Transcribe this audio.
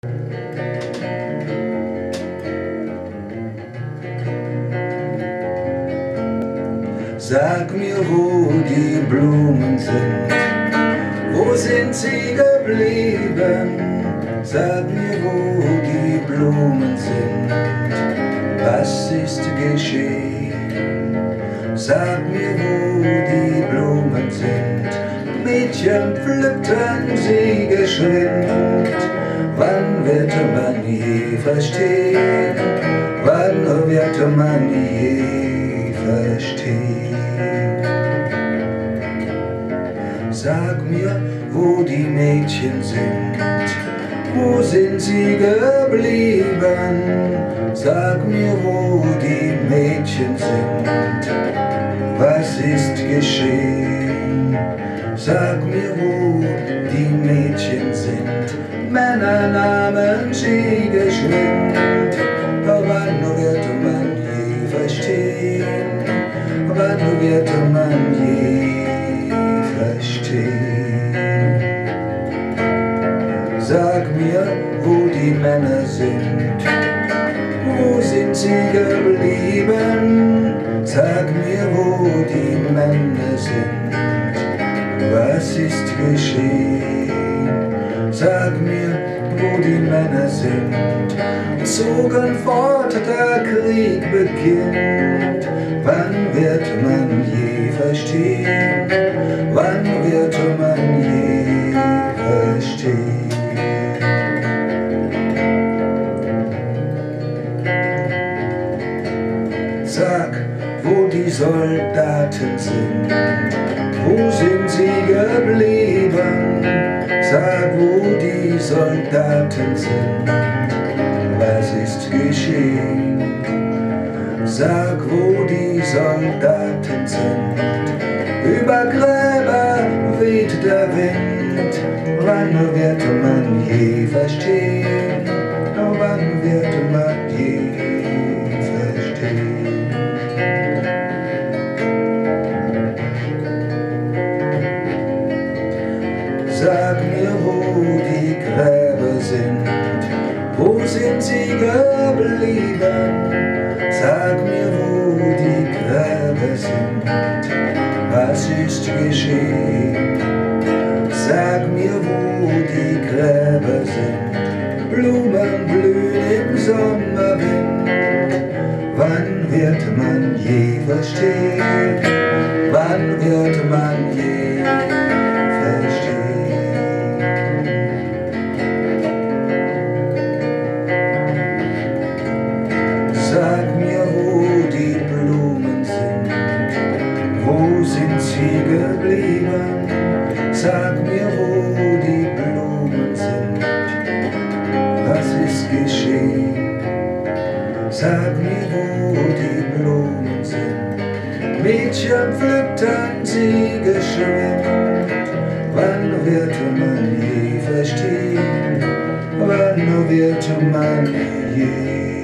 Sag mir, wo die Blumen sind, wo sind sie geblieben? Sag mir, wo die Blumen sind, was ist geschehen? Sag mir, wo die Blumen sind, Mädchen pflückten sie geschwind. Wann wird man je verstehen? Wann wird man je verstehen? Sag mir, wo die Mädchen sind, wo sind sie geblieben? Sag mir, wo die Mädchen sind, was ist geschehen? Sag mir, wo die Mädchen sind, Männer nahmen sie geschwind. Wann wird man je verstehen? Wann wird man je verstehen? Sag mir, wo die Männer sind, wo sind sie geblieben? Sag mir, wo die Männer sind, was ist geschehen? Sag mir, wo die Männer sind, zogen fort, der Krieg beginnt. Wann wird man je verstehen? Wann wird man je verstehen? Sag, wo die Soldaten sind, wo sind sie geblieben? Sag, wo die Soldaten sind, was ist geschehen? Sag, wo die Soldaten sind, über Gräber weht der Wind. Wann wird man je verstehen? Wann wird man je verstehen? Sag mir, wo die Gräber sind, wo sind sie geblieben? Sag mir, wo die Gräber sind, was ist geschehen? Sag mir, wo die Gräber sind, Blumen blühen im Sommerwind. Wann wird man je verstehen? Wann wird man je verstehen? Sag mir, wo die Blumen sind, wo sind sie geblieben? Sag mir, wo die Blumen sind, was ist geschehen? Sag mir, wo die Blumen sind, Mädchen pflückten sie geschwind. Wann wird man je verstehen? Wann wird man je